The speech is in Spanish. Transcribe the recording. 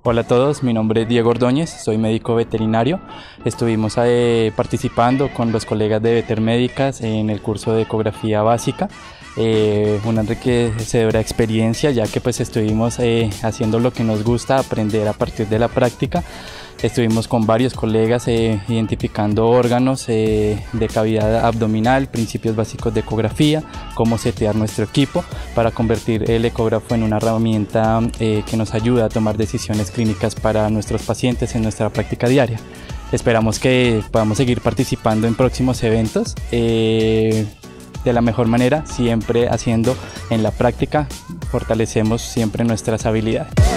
Hola a todos, mi nombre es Diego Ordóñez, soy médico veterinario. Estuvimos participando con los colegas de Vetermédicas en el curso de ecografía básica. Una enriquecedora experiencia, ya que pues estuvimos haciendo lo que nos gusta, aprender a partir de la práctica. Estuvimos con varios colegas identificando órganos de cavidad abdominal, principios básicos de ecografía, cómo setear nuestro equipo para convertir el ecógrafo en una herramienta que nos ayuda a tomar decisiones clínicas para nuestros pacientes en nuestra práctica diaria. Esperamos que podamos seguir participando en próximos eventos de la mejor manera, siempre haciendo en la práctica, fortalecemos siempre nuestras habilidades.